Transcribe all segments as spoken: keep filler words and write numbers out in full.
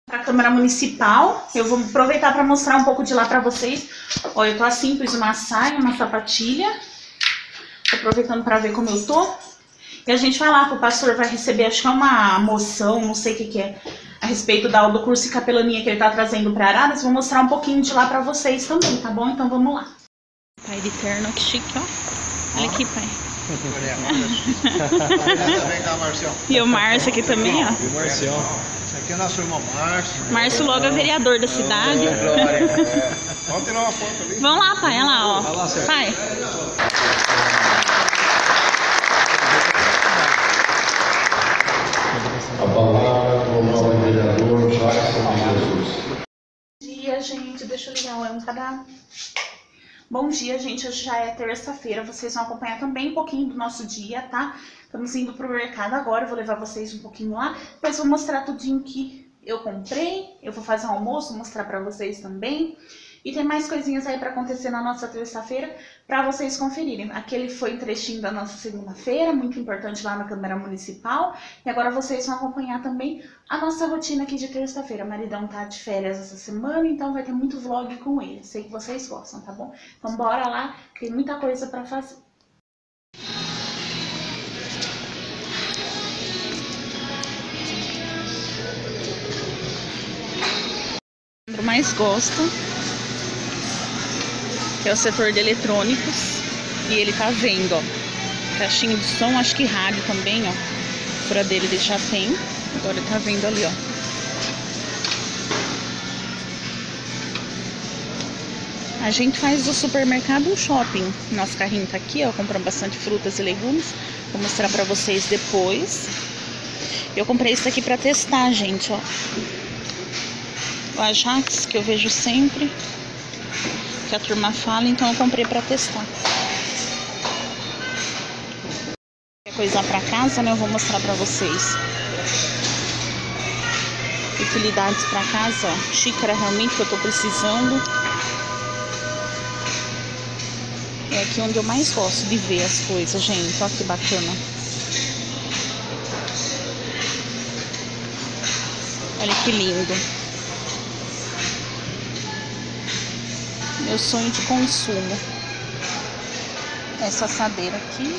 Para a Câmara Municipal. Eu vou aproveitar para mostrar um pouco de lá para vocês. Olha, eu tô assim, pus uma saia, uma sapatilha. Tô aproveitando para ver como eu tô. E a gente vai lá, que o pastor vai receber, acho que é uma moção, não sei o que que é, a respeito da, do curso de capelania que ele tá trazendo para Araras. Vou mostrar um pouquinho de lá para vocês também, tá bom? Então vamos lá. Pai de terno, que chique, ó. Olha aqui, pai. E o Márcio aqui também, ó. E o Marcião. Esse aqui é nosso irmão Márcio. Márcio logo é vereador da cidade. É. Vamos tirar uma foto ali. Vamos lá, pai, olha lá, ó. Vai lá, Sérgio. Pai. A palavra do nosso vereador Jackson de Jesus. Bom dia, gente. Deixa eu ligar o âncora. Bom dia, gente. Hoje já é terça-feira. Vocês vão acompanhar também um pouquinho do nosso dia, tá? Estamos indo pro mercado agora. Eu vou levar vocês um pouquinho lá. Depois vou mostrar tudinho que eu comprei. Eu vou fazer um almoço, mostrar pra vocês também. E tem mais coisinhas aí pra acontecer na nossa terça-feira pra vocês conferirem. Aquele foi um trechinho da nossa segunda-feira, muito importante lá na Câmara Municipal. E agora vocês vão acompanhar também a nossa rotina aqui de terça-feira. O maridão tá de férias essa semana, então vai ter muito vlog com ele. Sei que vocês gostam, tá bom? Então bora lá, tem muita coisa pra fazer. Eu mais gosto, que é o setor de eletrônicos, e ele tá vendo, ó, caixinha de som, acho que rádio também, ó, furadeira ele já tem, agora ele tá vendo ali, ó. A gente faz do supermercado um shopping, nosso carrinho tá aqui, ó, compramos bastante frutas e legumes, vou mostrar pra vocês depois. Eu comprei isso aqui pra testar, gente, ó, o Ajax, que eu vejo sempre, que a turma fala, então eu comprei pra testar. Coisa pra casa, né? Eu vou mostrar pra vocês. Utilidades pra casa, ó. Xícara realmente que eu tô precisando. É aqui onde eu mais gosto de ver as coisas, gente. Olha que bacana. Olha que lindo. Meu sonho de consumo. Essa assadeira aqui.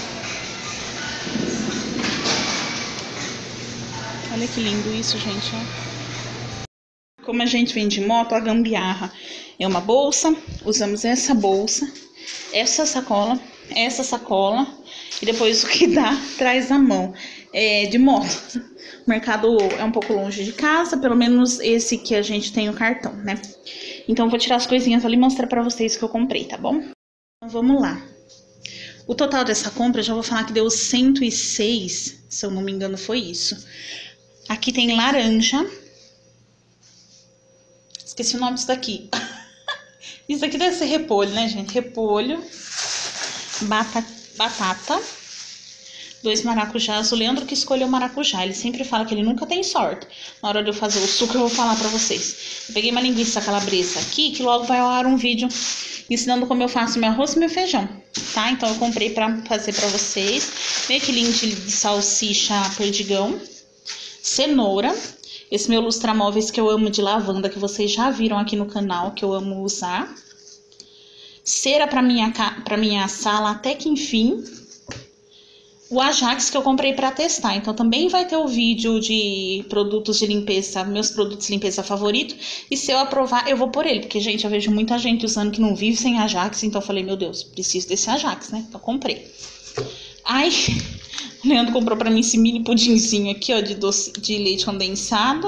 Olha que lindo isso, gente. Como a gente vem de moto, a gambiarra é uma bolsa. Usamos essa bolsa, essa sacola, essa sacola. E depois o que dá, traz na mão. É de moto. O mercado é um pouco longe de casa. Pelo menos esse que a gente tem o cartão, né? Então, eu vou tirar as coisinhas ali e mostrar pra vocês que eu comprei, tá bom? Então, vamos lá. O total dessa compra, já vou falar que deu cento e seis, se eu não me engano, foi isso. Aqui tem laranja. Esqueci o nome disso daqui. Isso aqui deve ser repolho, né, gente? Repolho. Bata, batata. Dois maracujás. O Leandro que escolheu o maracujá. Ele sempre fala que ele nunca tem sorte. Na hora de eu fazer o suco, eu vou falar pra vocês. Eu peguei uma linguiça calabresa aqui, que logo vai ao ar um vídeo ensinando como eu faço meu arroz e meu feijão, tá? Então eu comprei pra fazer pra vocês. Meio quilinho de salsicha perdigão. Cenoura. Esse meu lustramóveis que eu amo de lavanda, que vocês já viram aqui no canal, que eu amo usar. Cera pra minha, pra minha sala até que enfim. O Ajax que eu comprei pra testar, então também vai ter o vídeo de produtos de limpeza, meus produtos de limpeza favoritos. E se eu aprovar, eu vou por ele, porque, gente, eu vejo muita gente usando que não vive sem Ajax, então eu falei, meu Deus, preciso desse Ajax, né? Então comprei. Ai, o Leandro comprou pra mim esse mini pudinzinho aqui, ó, de, doce, de leite condensado.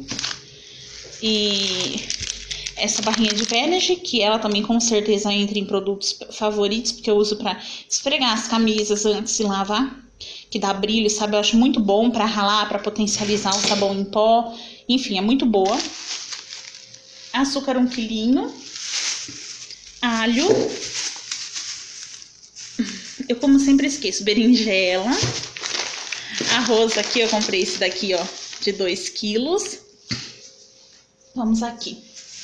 E essa barrinha de Vanish, que ela também com certeza entra em produtos favoritos, porque eu uso pra esfregar as camisas antes de lavar, que dá brilho, sabe? Eu acho muito bom pra ralar, pra potencializar o sabão em pó. Enfim, é muito boa. Açúcar um quilinho. Alho. Eu como sempre esqueço, berinjela. Arroz aqui, eu comprei esse daqui, ó, de dois quilos. Vamos aqui.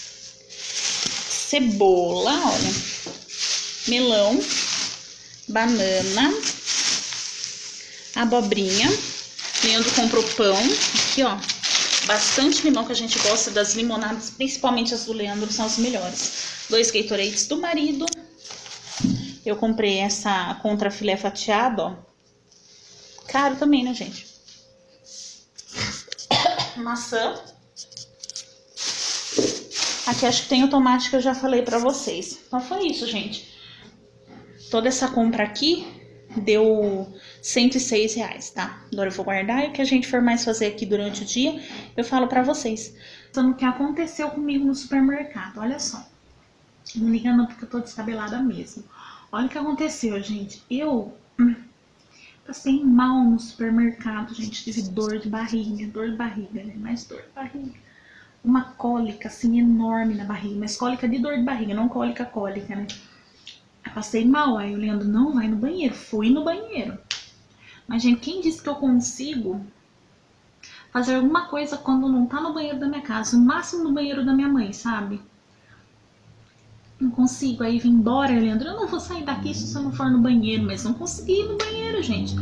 Cebola, olha, melão, banana, abobrinha. Leandro comprou pão, aqui ó, bastante limão, que a gente gosta das limonadas, principalmente as do Leandro, são as melhores. Dois Gatorades do marido. Eu comprei essa contra filé fatiado, ó. Caro também, né, gente? Maçã. Aqui acho que tem o tomate que eu já falei pra vocês. Então foi isso, gente. Toda essa compra aqui deu cento e seis reais, tá? Agora eu vou guardar e o que a gente for mais fazer aqui durante o dia, eu falo pra vocês. Então, o que aconteceu comigo no supermercado, olha só. Não liga não, porque eu tô descabelada mesmo. Olha o que aconteceu, gente. Eu hum, passei mal no supermercado, gente. Tive dor de barriga, dor de barriga, né? Mais dor de barriga. Uma cólica, assim, enorme na barriga. Mas cólica de dor de barriga, não cólica, cólica, né? Eu passei mal, aí o Leandro, não, vai no banheiro. Fui no banheiro. Mas, gente, quem disse que eu consigo fazer alguma coisa quando não tá no banheiro da minha casa? No máximo no banheiro da minha mãe, sabe? Não consigo, aí vim embora, Leandro, eu não vou sair daqui se você não for no banheiro. Mas não consegui ir no banheiro, gente.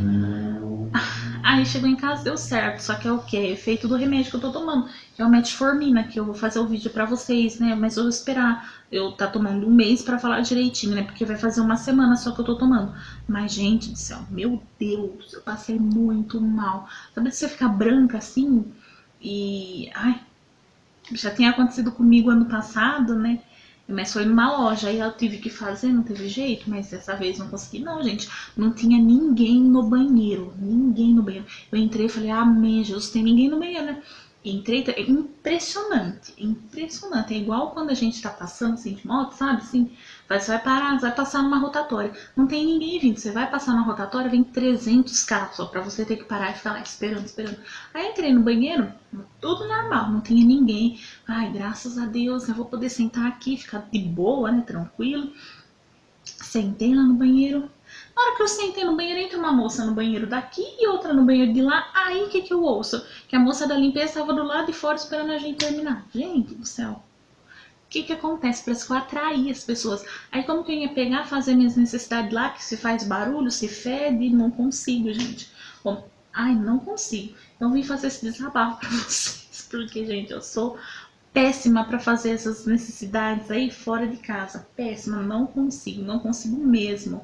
Aí chegou em casa, deu certo, só que é o que? É efeito do remédio que eu tô tomando, que é o metformina, que eu vou fazer o vídeo pra vocês, né? Mas eu vou esperar eu tá tomando um mês pra falar direitinho, né? Porque vai fazer uma semana só que eu tô tomando. Mas, gente do céu, meu Deus, eu passei muito mal. Sabe se você ficar branca assim? E... ai, já tinha acontecido comigo ano passado, né? Mas foi numa loja, aí eu tive que fazer, não teve jeito, mas dessa vez não consegui. Não, gente, não tinha ninguém no banheiro, ninguém no banheiro. Eu entrei e falei, amém, Jesus, tem ninguém no banheiro, né? Entrei, é impressionante, impressionante. É igual quando a gente tá passando assim de moto, sabe? Assim, você vai parar, vai passar numa rotatória. Não tem ninguém vindo, você vai passar na rotatória, vem trezentos carros só pra você ter que parar e ficar lá esperando, esperando. Aí entrei no banheiro, tudo normal, não tinha ninguém. Ai, graças a Deus, eu vou poder sentar aqui, ficar de boa, né? Tranquilo. Sentei lá no banheiro. Na hora que eu sentei no banheiro, entra uma moça no banheiro daqui e outra no banheiro de lá. Aí, o que que eu ouço? Que a moça da limpeza estava do lado de fora esperando a gente terminar. Gente do céu. O que que acontece? Parece que eu atraí as pessoas. Aí, como que eu ia pegar, fazer minhas necessidades lá, que se faz barulho, se fede, não consigo, gente. Bom, ai, não consigo. Então, vim fazer esse desabafo pra vocês. Porque, gente, eu sou péssima pra fazer essas necessidades aí fora de casa. Péssima, não consigo, não consigo mesmo.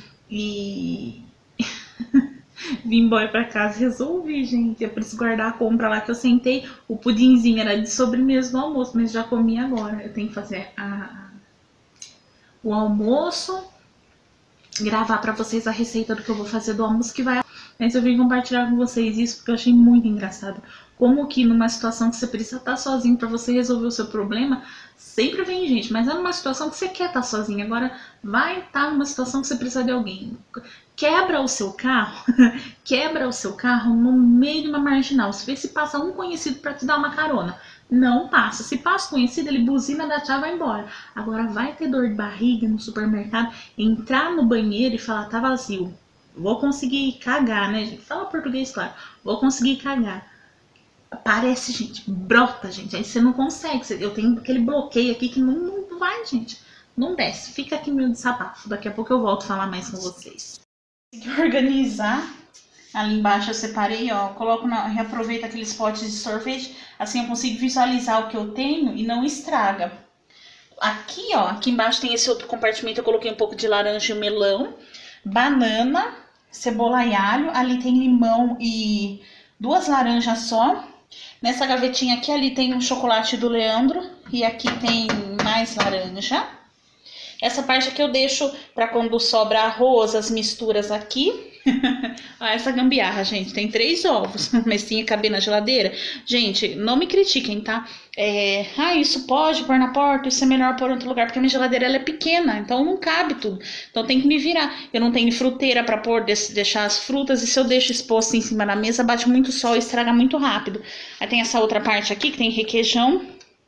E vim embora pra casa, resolvi, gente. Eu preciso guardar a compra lá que eu sentei. O pudinzinho era de sobremesa do almoço, mas já comi agora. Eu tenho que fazer a... o almoço, gravar pra vocês a receita do que eu vou fazer do almoço, que vai... Mas eu vim compartilhar com vocês isso porque eu achei muito engraçado. Como que numa situação que você precisa estar sozinho pra você resolver o seu problema, sempre vem gente. Mas é numa situação que você quer estar sozinho. Agora vai estar numa situação que você precisa de alguém. Quebra o seu carro, quebra o seu carro no meio de uma marginal. Se vê se passa um conhecido pra te dar uma carona. Não passa. Se passa conhecido, ele buzina, dá tchau e vai embora. Agora vai ter dor de barriga no supermercado, entrar no banheiro e falar, tá vazio. Vou conseguir cagar, né, gente? Fala português, claro. Vou conseguir cagar. Parece, gente, brota, gente. Aí você não consegue. Eu tenho aquele bloqueio aqui que não, não vai, gente. Não desce. Fica aqui meu desabafo. Daqui a pouco eu volto a falar mais com vocês. Tem que organizar. Ali embaixo eu separei, ó. Coloco na... reaproveito aqueles potes de sorvete. Assim eu consigo visualizar o que eu tenho e não estraga. Aqui, ó. Aqui embaixo tem esse outro compartimento. Eu coloquei um pouco de laranja e melão. Banana, cebola e alho. Ali tem limão e duas laranjas só. Nessa gavetinha aqui, ali tem um chocolate do Leandro. E aqui tem mais laranja. Essa parte aqui eu deixo pra quando sobra arroz, as misturas aqui. Olha essa gambiarra, gente. Tem três ovos, mas tinha que caber na geladeira. Gente, não me critiquem, tá? É... Ah, isso pode pôr na porta, isso é melhor pôr em outro lugar, porque a minha geladeira ela é pequena, então não cabe tudo. Então tem que me virar. Eu não tenho fruteira pra pôr, deixar as frutas, e se eu deixo exposto em cima da mesa, bate muito sol e estraga muito rápido. Aí tem essa outra parte aqui, que tem requeijão,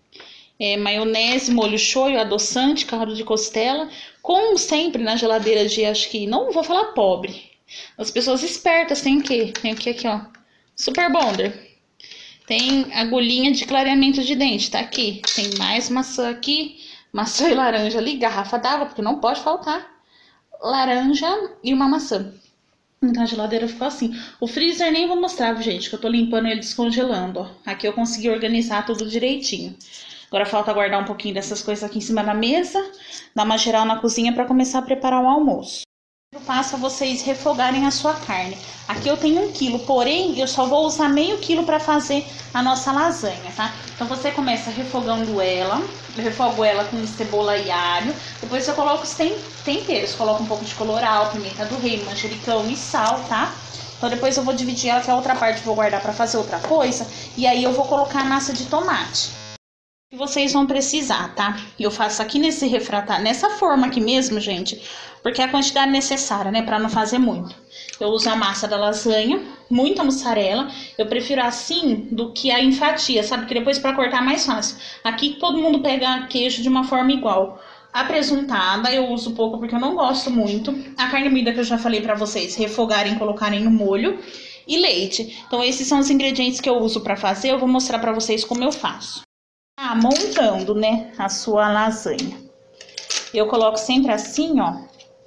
é, maionese, molho shoyu, adoçante, caldo de costela. Como sempre na geladeira de, acho que, não vou falar pobre. As pessoas espertas tem o quê? Tem o que aqui, ó? Super Bonder. Tem agulhinha de clareamento de dente, tá aqui. Tem mais maçã aqui, maçã e laranja ali, garrafa d'água, porque não pode faltar. Laranja e uma maçã. Então a geladeira ficou assim. O freezer nem vou mostrar, gente, que eu tô limpando ele, descongelando, ó. Aqui eu consegui organizar tudo direitinho. Agora falta guardar um pouquinho dessas coisas aqui em cima da mesa, dar uma geral na cozinha pra começar a preparar o almoço. Eu passo a vocês refogarem a sua carne. Aqui eu tenho um quilo, porém eu só vou usar meio quilo para fazer a nossa lasanha, tá? Então você começa refogando ela, eu refogo ela com cebola e alho. Depois eu coloco os temperos, coloco um pouco de colorau, pimenta do reino, manjericão e sal, tá? Então depois eu vou dividir ela, que a outra parte eu vou guardar para fazer outra coisa. E aí eu vou colocar a massa de tomate. Que vocês vão precisar, tá? Eu faço aqui nesse refratário, nessa forma aqui mesmo, gente, porque é a quantidade necessária, né, para não fazer muito. Eu uso a massa da lasanha, muita mussarela. Eu prefiro assim do que a em fatia, sabe? Que depois para cortar é mais fácil. Aqui todo mundo pega queijo de uma forma igual. A presuntada eu uso pouco porque eu não gosto muito. A carne moída que eu já falei para vocês, refogarem, colocarem no molho. E leite. Então esses são os ingredientes que eu uso para fazer. Eu vou mostrar para vocês como eu faço. Ah, montando, né, a sua lasanha. Eu coloco sempre assim, ó.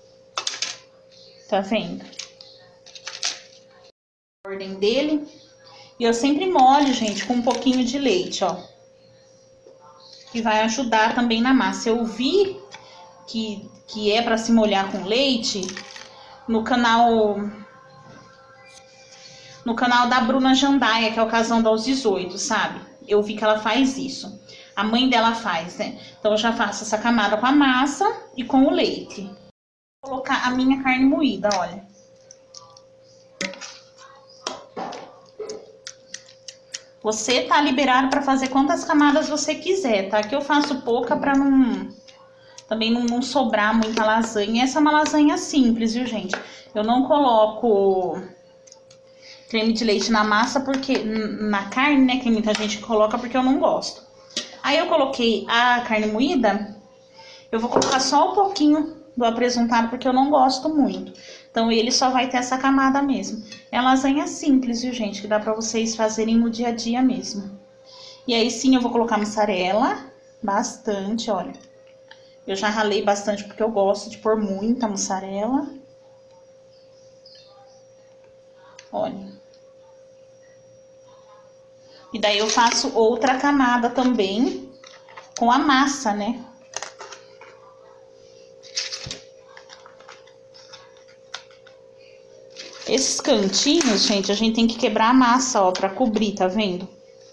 Tá vendo? A ordem dele. E eu sempre molho, gente, com um pouquinho de leite, ó. Que vai ajudar também na massa. Eu vi que, que é pra se molhar com leite no canal... No canal da Bruna Jandaia, que é o Casão dos dezoito, sabe? Eu vi que ela faz isso. A mãe dela faz, né? Então eu já faço essa camada com a massa e com o leite. Vou colocar a minha carne moída, olha. Você tá liberado para fazer quantas camadas você quiser, tá? Aqui eu faço pouca para não... Também não, não sobrar muita lasanha. Essa é uma lasanha simples, viu, gente? Eu não coloco... creme de leite na massa, porque na carne, né, que muita gente coloca, porque eu não gosto. Aí eu coloquei a carne moída, eu vou colocar só um pouquinho do apresuntado, porque eu não gosto muito. Então ele só vai ter essa camada mesmo. É uma lasanha simples, viu, gente, que dá pra vocês fazerem no dia a dia mesmo. E aí sim eu vou colocar mussarela, bastante, olha. Eu já ralei bastante, porque eu gosto de pôr muita mussarela. Olha. E daí eu faço outra camada também com a massa, né? Esses cantinhos, gente, a gente tem que quebrar a massa, ó, pra cobrir, tá vendo?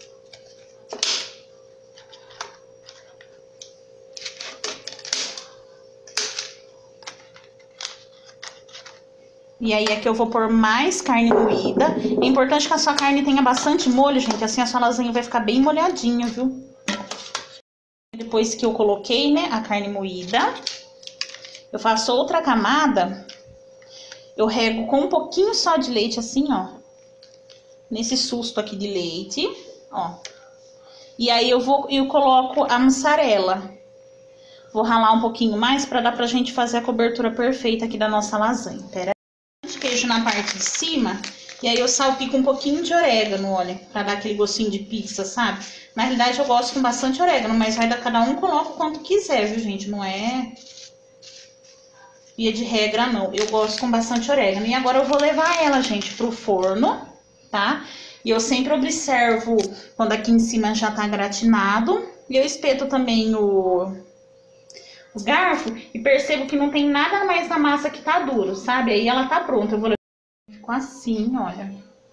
E aí aqui eu vou pôr mais carne moída. É importante que a sua carne tenha bastante molho, gente. Assim a sua lasanha vai ficar bem molhadinha, viu? Depois que eu coloquei, né, a carne moída, eu faço outra camada. Eu rego com um pouquinho só de leite, assim, ó. Nesse susto aqui de leite, ó. E aí eu vou, eu coloco a mussarela. Vou ralar um pouquinho mais pra dar pra gente fazer a cobertura perfeita aqui da nossa lasanha. Pera aí. Queijo na parte de cima. E aí eu salpico um pouquinho de orégano, olha. Pra dar aquele gostinho de pizza, sabe? Na realidade eu gosto com bastante orégano, mas vai dar cada um coloca o quanto quiser, viu, gente? Não é... via de regra, não. Eu gosto com bastante orégano. E agora eu vou levar ela, gente, pro forno, tá? E eu sempre observo quando aqui em cima já tá gratinado. E eu espeto também o, o garfo e percebo que não tem nada mais na massa que tá duro, sabe? Aí ela tá pronta. Eu vou levar... Ficou assim, olha.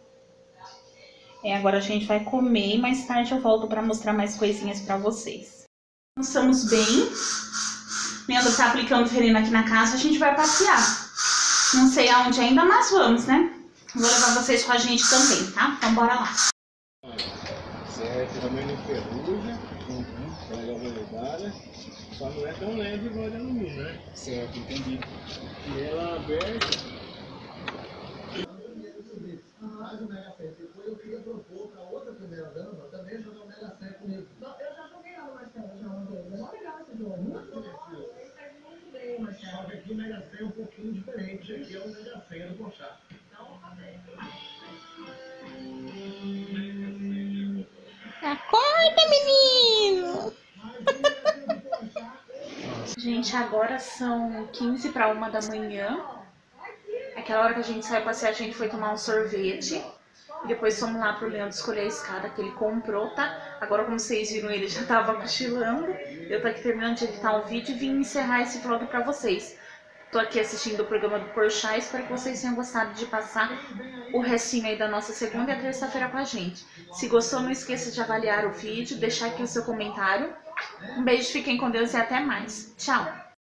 É, agora a gente vai comer e mais tarde eu volto pra mostrar mais coisinhas pra vocês. Estamos bem. Leandro tá aplicando ferina aqui na casa, a gente vai passear. Não sei aonde ainda, mas vamos, né? Vou levar vocês com a gente também, tá? Então bora lá. Certo, também não ferruja, ela é veledada, só não é tão leve igual a de alumínio, né? Certo, entendi. E ela aberta... Eu queria propor para outra primeira dama também jogar o Mega Sena comigo. Eu já joguei lá no Marcelo, já uma vez. É mó legal esse jogo. Muito divertido. Muito bem, Marcelo. Só que aqui o Mega Sena é um pouquinho diferente. Aqui é o Mega Sena do Conchá. Então, acorda, menino! Gente, agora são quinze para uma da manhã. Aquela hora que a gente saiu passear, a gente foi tomar um sorvete. E depois fomos lá pro Leandro escolher a escada que ele comprou, tá? Agora, como vocês viram, ele já tava cochilando. Eu tô aqui terminando de editar um vídeo e vim encerrar esse vlog pra vocês. Tô aqui assistindo o programa do Porchat, espero que vocês tenham gostado de passar o restinho aí da nossa segunda e a terça-feira com a gente. Se gostou, não esqueça de avaliar o vídeo, deixar aqui o seu comentário. Um beijo, fiquem com Deus e até mais. Tchau!